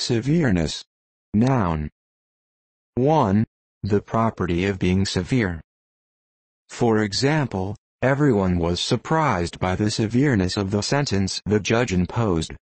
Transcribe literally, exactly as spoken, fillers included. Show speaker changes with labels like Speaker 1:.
Speaker 1: Severeness. Noun. one. The property of being severe. For example, everyone was surprised by the severeness of the sentence the judge imposed.